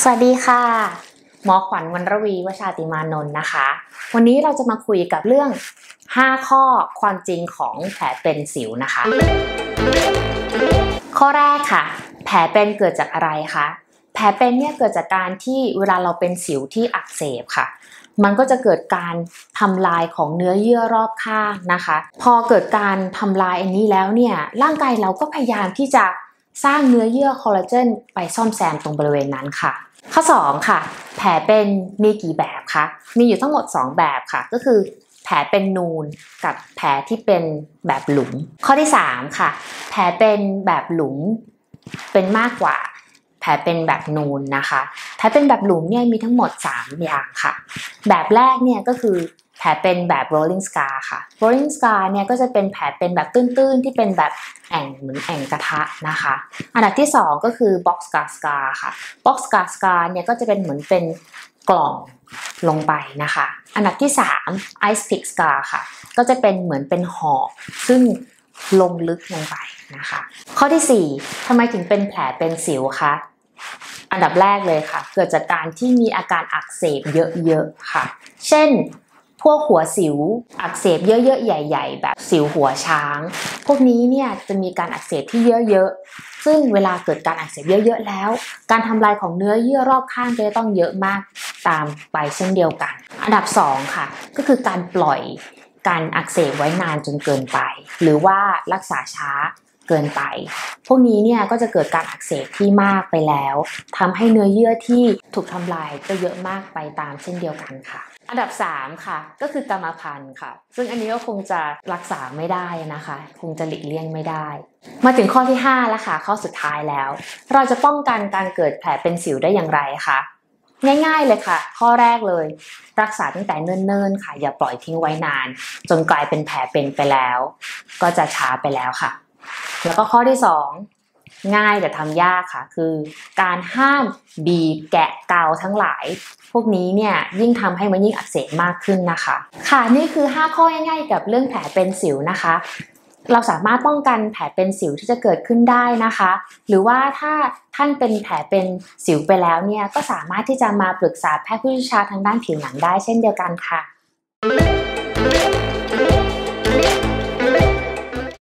สวัสดีค่ะหมอขวัญ วรรณรวีวชาติมานนท์นะคะวันนี้เราจะมาคุยกับเรื่อง5ข้อความจริงของแผลเป็นสิวนะคะข้อแรกค่ะแผลเป็นเกิดจากอะไรคะแผลเป็นเนี่ยเกิดจากการที่เวลาเราเป็นสิวที่อักเสบค่ะมันก็จะเกิดการทำลายของเนื้อเยื่อรอบข้างนะคะพอเกิดการทำลายอันนี้แล้วเนี่ยร่างกายเราก็พยายามที่จะสร้างเนื้อเยื่อคอลลาเจนไปซ่อมแซมตรงบริเวณนั้นค่ะข้อ2ค่ะแผลเป็นมีกี่แบบคะมีอยู่ทั้งหมด2แบบค่ะก็คือแผลเป็นนูนกับแผลที่เป็นแบบหลุมข้อที่3ค่ะแผลเป็นแบบหลุมเป็นมากกว่าแผลเป็นแบบนูนนะคะแผลเป็นแบบหลุมเนี่ยมีทั้งหมด3อย่างค่ะแบบแรกเนี่ยก็คือแผลเป็นแบบ rolling scar ค่ะ rolling scar เนี่ยก็จะเป็นแผลเป็นแบบตื้นๆที่เป็นแบบแอ่งเหมือนแอ่งกระทะนะคะอันดับที่2ก็คือ box scar ค่ะ box scar เนี่ยก็จะเป็นเหมือนเป็นกล่องลงไปนะคะอันดับที่3 ice pick scar ค่ะก็จะเป็นเหมือนเป็นหอกซึ่งลงลึกลงไปนะคะข้อที่4ทำไมถึงเป็นแผลเป็นสิวคะอันดับแรกเลยค่ะเกิดจากการที่มีอาการอักเสบเยอะๆค่ะเช่นพวกหัวสิวอักเสบเยอะๆใหญ่ๆแบบสิวหัวช้างพวกนี้เนี่ยจะมีการอักเสบที่เยอะๆซึ่งเวลาเกิดการอักเสบเยอะๆแล้วการทำลายของเนื้อเยื่อรอบข้างจะต้องเยอะมากตามไปเช่นเดียวกันอันดับ2ค่ะก็คือการปล่อยการอักเสบไว้นานจนเกินไปหรือว่ารักษาช้าเกินไปพวกนี้เนี่ยก็จะเกิดการอักเสบที่มากไปแล้วทำให้เนื้อเยื่อที่ถูกทำลายก็เยอะมากไปตามเช่นเดียวกันค่ะอันดับ3ค่ะก็คือกรรมพันธุ์ค่ะซึ่งอันนี้ก็คงจะรักษาไม่ได้นะคะคงจะหลีกเลี่ยงไม่ได้มาถึงข้อที่5แล้วค่ะข้อสุดท้ายแล้วเราจะป้องกันการเกิดแผลเป็นสิวได้อย่างไรคะง่ายๆเลยค่ะข้อแรกเลยรักษาตั้งแต่เนิ่นๆค่ะอย่าปล่อยทิ้งไว้นานจนกลายเป็นแผลเป็นไปแล้วก็จะช้าไปแล้วค่ะแล้วก็ข้อที่2ง่ายแต่ทำยากค่ะคือการห้ามบีบแกะเกาทั้งหลายพวกนี้เนี่ยยิ่งทำให้มันยิ่งอักเสบมากขึ้นนะคะค่ะนี่คือ5ข้อง่ายๆกับเรื่องแผลเป็นสิวนะคะเราสามารถป้องกันแผลเป็นสิวที่จะเกิดขึ้นได้นะคะหรือว่าถ้าท่านเป็นแผลเป็นสิวไปแล้วเนี่ยก็สามารถที่จะมาปรึกษาแพทย์ผู้เชี่ยวชาญทางด้านผิวหนังได้เช่นเดียวกันค่ะ